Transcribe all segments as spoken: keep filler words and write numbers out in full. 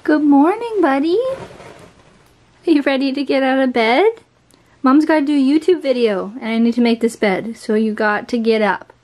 Good morning, buddy. Are you ready to get out of bed? Mom's got to do a YouTube video and I need to make this bed, so you got to get up.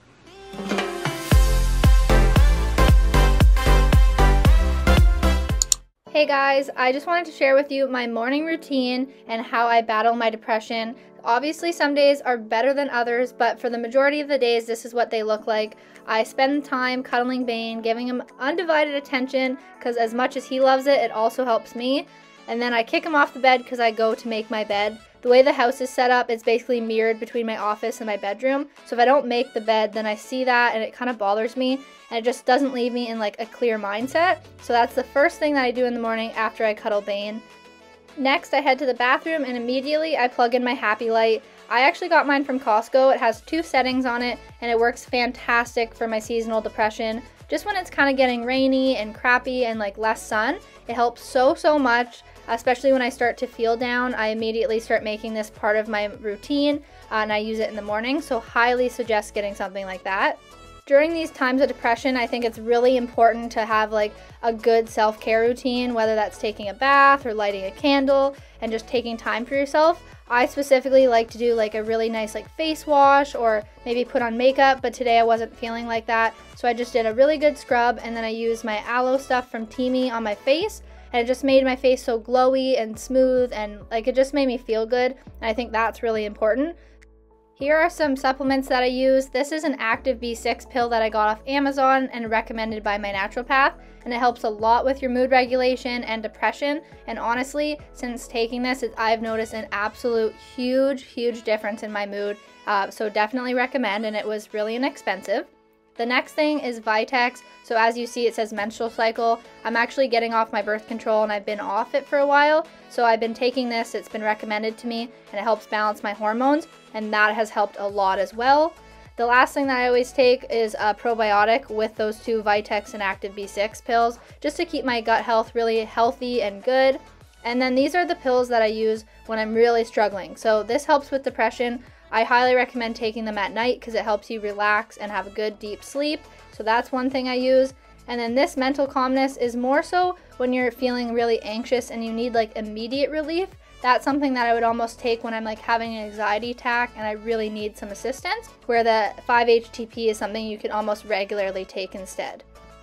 Hey guys, I just wanted to share with you my morning routine and how I battle my depression. Obviously some days are better than others, but for the majority of the days this is what they look like. I spend time cuddling Bane, giving him undivided attention because as much as he loves it, it also helps me. And then I kick him off the bed because I go to make my bed. The way the house is set up, it's basically mirrored between my office and my bedroom. So if I don't make the bed, then I see that and it kind of bothers me. And it just doesn't leave me in like a clear mindset. So that's the first thing that I do in the morning after I cuddle Bane. Next, I head to the bathroom and immediately I plug in my happy light. I actually got mine from Costco. It has two settings on it and it works fantastic for my seasonal depression. Just when it's kind of getting rainy and crappy and like less sun, it helps so, so much. Especially when I start to feel down, I immediately start making this part of my routine uh, and I use it in the morning. So highly suggest getting something like that. During these times of depression, I think it's really important to have like a good self-care routine, whether that's taking a bath or lighting a candle and just taking time for yourself. I specifically like to do like a really nice like face wash or maybe put on makeup, but today I wasn't feeling like that. So I just did a really good scrub and then I used my aloe stuff from Teamy on my face. And it just made my face so glowy and smooth and like it just made me feel good. And I think that's really important. Here are some supplements that I use. This is an active B six pill that I got off Amazon and recommended by my naturopath. And it helps a lot with your mood regulation and depression. And honestly, since taking this, I've noticed an absolute huge, huge difference in my mood. Uh, so definitely recommend, and it was really inexpensive. The next thing is Vitex. So as you see, it says menstrual cycle. I'm actually getting off my birth control and I've been off it for a while. So I've been taking this, it's been recommended to me and it helps balance my hormones and that has helped a lot as well. The last thing that I always take is a probiotic with those two Vitex and Active B six pills just to keep my gut health really healthy and good. And then these are the pills that I use when I'm really struggling. So this helps with depression. I highly recommend taking them at night because it helps you relax and have a good deep sleep. So that's one thing I use. And then this mental calmness is more so when you're feeling really anxious and you need like immediate relief. That's something that I would almost take when I'm like having an anxiety attack and I really need some assistance, where the five H T P is something you can almost regularly take instead.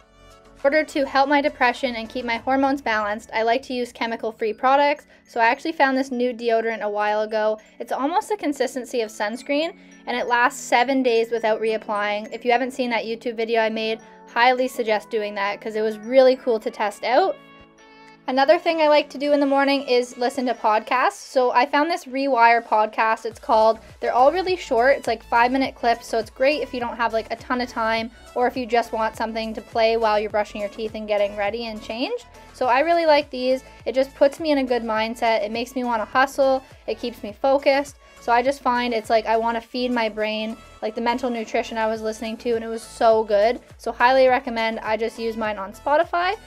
In order to help my depression and keep my hormones balanced, I like to use chemical-free products. So I actually found this new deodorant a while ago. It's almost the consistency of sunscreen and it lasts seven days without reapplying. If you haven't seen that YouTube video I made, highly suggest doing that because it was really cool to test out. Another thing I like to do in the morning is listen to podcasts. So I found this Rewire podcast, it's called. They're all really short, it's like five minute clips, so it's great if you don't have like a ton of time or if you just want something to play while you're brushing your teeth and getting ready and changed. So I really like these. It just puts me in a good mindset. It makes me want to hustle. It keeps me focused. So I just find it's like I want to feed my brain like the mental nutrition I was listening to and it was so good. So highly recommend. I just use mine on Spotify.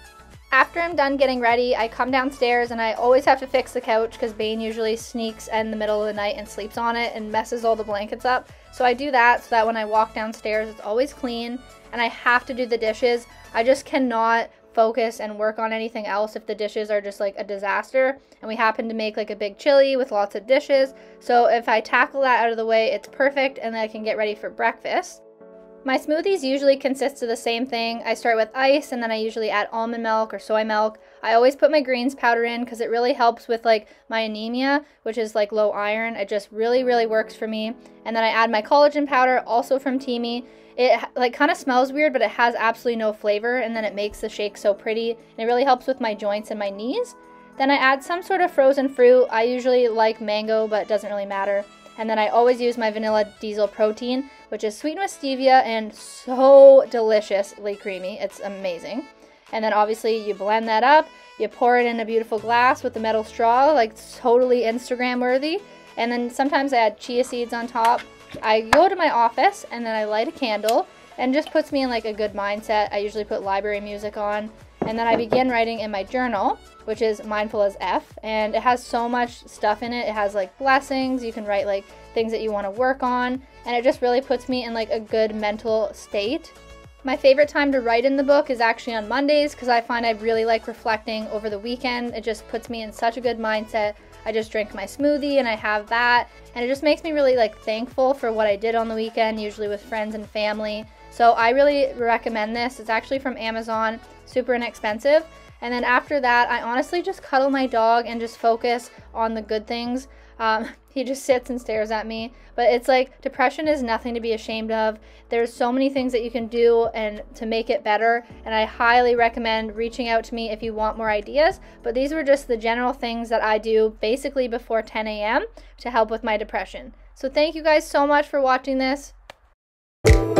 After I'm done getting ready, I come downstairs and I always have to fix the couch because Bane usually sneaks in the middle of the night and sleeps on it and messes all the blankets up. So I do that so that when I walk downstairs, it's always clean. And I have to do the dishes. I just cannot focus and work on anything else if the dishes are just like a disaster. And we happen to make like a big chili with lots of dishes. So if I tackle that out of the way, it's perfect and then I can get ready for breakfast. My smoothies usually consist of the same thing. I start with ice and then I usually add almond milk or soy milk. I always put my greens powder in because it really helps with like my anemia, which is like low iron. It just really, really works for me. And then I add my collagen powder, also from Teamy. It like kind of smells weird, but it has absolutely no flavor and then it makes the shake so pretty. And it really helps with my joints and my knees. Then I add some sort of frozen fruit. I usually like mango, but it doesn't really matter. And then I always use my vanilla diesel protein, which is sweetened with stevia and so deliciously creamy. It's amazing. And then obviously you blend that up, you pour it in a beautiful glass with a metal straw, like totally Instagram worthy. And then sometimes I add chia seeds on top. I go to my office and then I light a candle and just puts me in like a good mindset. I usually put library music on. And then I begin writing in my journal, which is Mindful as F, and it has so much stuff in it. It has like blessings, you can write like things that you want to work on, and it just really puts me in like a good mental state. My favorite time to write in the book is actually on Mondays because I find I really like reflecting over the weekend. It just puts me in such a good mindset. I just drink my smoothie and I have that, and it just makes me really like thankful for what I did on the weekend, usually with friends and family. So I really recommend this. It's actually from Amazon, super inexpensive. And then after that, I honestly just cuddle my dog and just focus on the good things. Um, he just sits and stares at me. But it's like, depression is nothing to be ashamed of. There's so many things that you can do and to make it better. And I highly recommend reaching out to me if you want more ideas. But these were just the general things that I do basically before ten A M to help with my depression. So thank you guys so much for watching this.